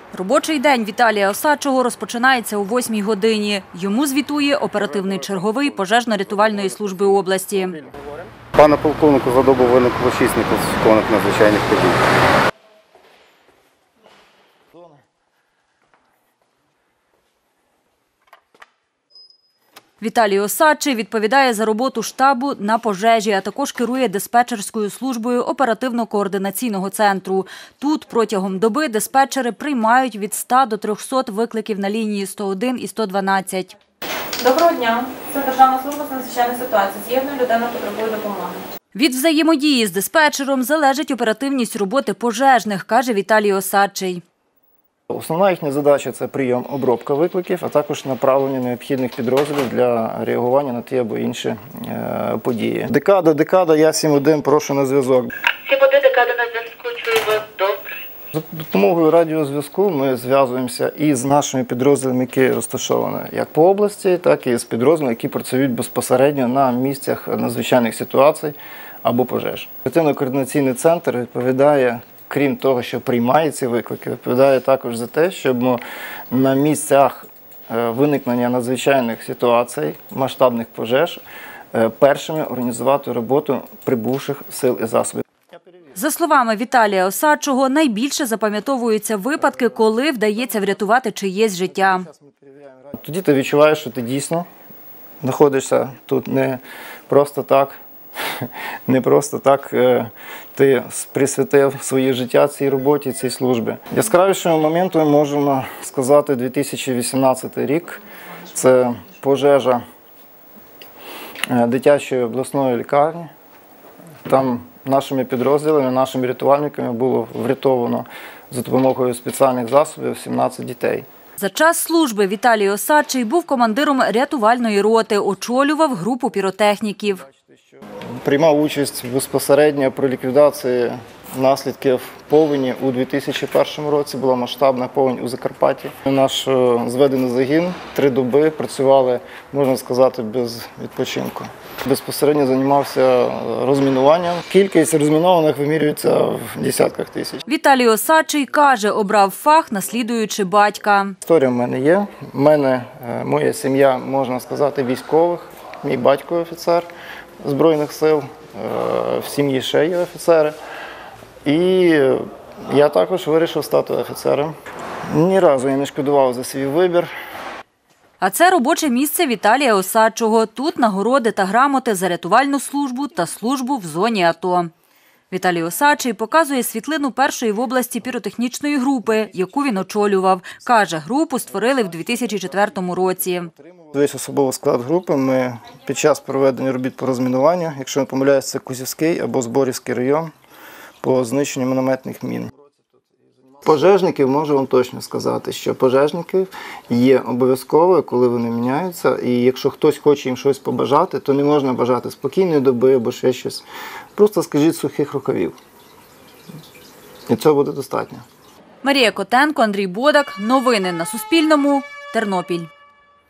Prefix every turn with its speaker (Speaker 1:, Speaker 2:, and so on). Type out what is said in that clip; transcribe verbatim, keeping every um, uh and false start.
Speaker 1: Робочий день Віталія Осадчого розпочинається о восьмій годині. Йому звітує оперативний черговий пожежно-рятувальної служби області.
Speaker 2: Пане полковнику, за добу виникло шість некласифікованих надзвичайних подій.
Speaker 1: Віталій Осадчий відповідає за роботу штабу на пожежі, а також керує диспетчерською службою оперативно-координаційного центру. Тут протягом доби диспетчери приймають від ста до трьохсот викликів на лінії сто один і сто дванадцять.
Speaker 3: Доброго дня. Це Державна служба з надзвичайних ситуацій. З'єднана людина потребує допомоги.
Speaker 1: Від взаємодії з диспетчером залежить оперативність роботи пожежних, каже Віталій Осадчий.
Speaker 4: Основна їхня задача – це прийом, обробка викликів, а також направлення необхідних підрозділів для реагування на ті або інші е, події. Декада, декада, я сім один, прошу на зв'язок.
Speaker 5: сім один, декада на зв'язку, чую вас, добре.
Speaker 4: За допомогою радіозв'язку ми зв'язуємося і з нашими підрозділами, які розташовані як по області, так і з підрозділами, які працюють безпосередньо на місцях надзвичайних ситуацій або пожеж. Оперативно-координаційний центр відповідає, крім того, що приймає ці виклики, відповідає також за те, щоб на місцях виникнення надзвичайних ситуацій, масштабних пожеж, першими організувати роботу прибувших сил і засобів.
Speaker 1: За словами Віталія Осадчого, найбільше запам'ятовуються випадки, коли вдається врятувати чиєсь життя.
Speaker 4: Тоді ти відчуваєш, що ти дійсно знаходишся тут не просто так, не просто так ти присвятив своє життя цій роботі, цій службі. Яскравішим моментом можемо сказати дві тисячі вісімнадцятий рік. Це пожежа дитячої обласної лікарні. Там нашими підрозділами, нашими рятувальниками було врятовано за допомогою спеціальних засобів сімнадцять дітей.
Speaker 1: За час служби Віталій Осадчий був командиром рятувальної роти, очолював групу піротехніків.
Speaker 4: Приймав участь безпосередньо при ліквідації наслідків повені у дві тисячі першому році. Була масштабна повінь у Закарпатті. Наш зведений загін три доби працювали, можна сказати, без відпочинку. Безпосередньо займався розмінуванням. Кількість розмінованих вимірюється в десятках тисяч.
Speaker 1: Віталій Осадчий каже, обрав фах, наслідуючи батька.
Speaker 4: Історія в мене є. В мене, моя сім'я, можна сказати, військових. Мій батько офіцер Збройних сил, в сім'ї ще є офіцери. І я також вирішив стати офіцером. Ні разу я не шкодував за свій вибір.
Speaker 1: А це робоче місце Віталія Осадчого. Тут нагороди та грамоти за рятувальну службу та службу в зоні АТО. Віталій Осадчий показує світлину першої в області піротехнічної групи, яку він очолював. Каже, групу створили в дві тисячі четвертому році.
Speaker 4: Весь особовий склад групи ми під час проведення робіт по розмінуванню, якщо не помиляюсь, це Кузівський або Зборівський район, по знищенню мінометних мін. Пожежників можу вам точно сказати, що пожежники є обов'язково, коли вони міняються. І якщо хтось хоче їм щось побажати, то не можна бажати спокійної доби або ще щось. Просто скажіть сухих рукавів. І цього буде достатньо.
Speaker 1: Марія Котенко, Андрій Бодак. Новини на Суспільному. Тернопіль.